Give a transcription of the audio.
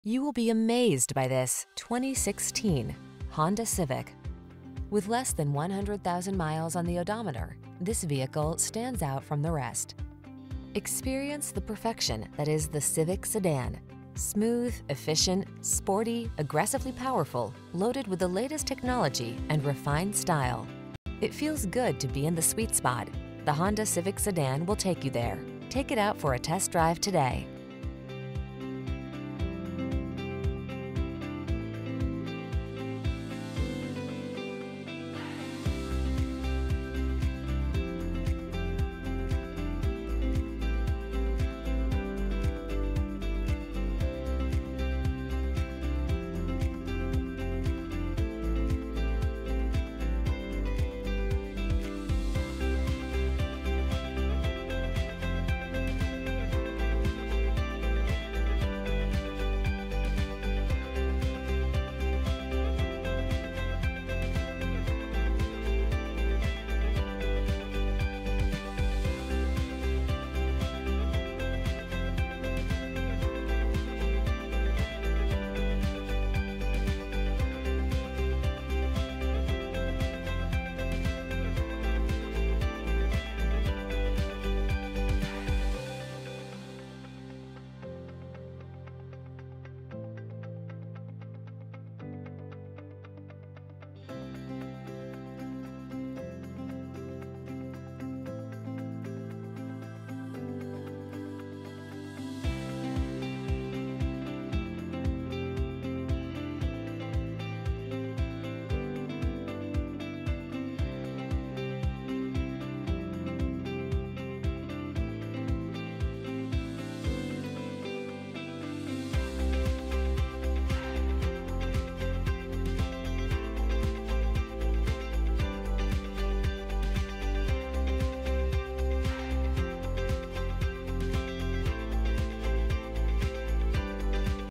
You will be amazed by this 2016 Honda Civic. With less than 100,000 miles on the odometer, this vehicle stands out from the rest. Experience the perfection that is the Civic sedan. Smooth, efficient, sporty, aggressively powerful, loaded with the latest technology and refined style. It feels good to be in the sweet spot. The Honda Civic sedan will take you there. Take it out for a test drive today.